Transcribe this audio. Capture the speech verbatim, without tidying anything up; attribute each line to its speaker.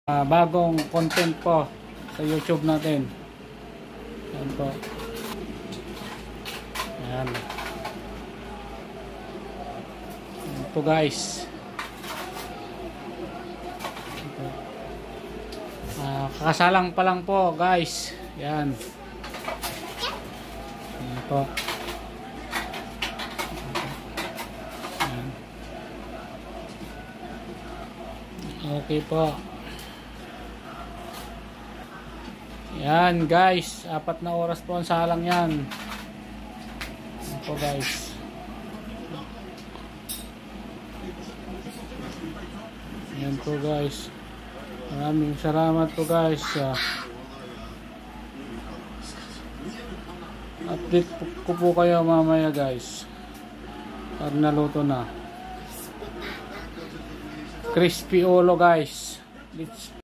Speaker 1: uh, bagong content po sa YouTube natin. Yan po. Yan. Yan po guys. Uh, kakasalang pa lang po guys. Yan. Yan po. Yan. Okay po. Yan guys, apat na oras po ang salang yan. Yan po guys. Yan po guys. Maraming salamat po guys. Uh, update ko po kayo mamaya guys. Pag naluto na. Crispy ulo guys.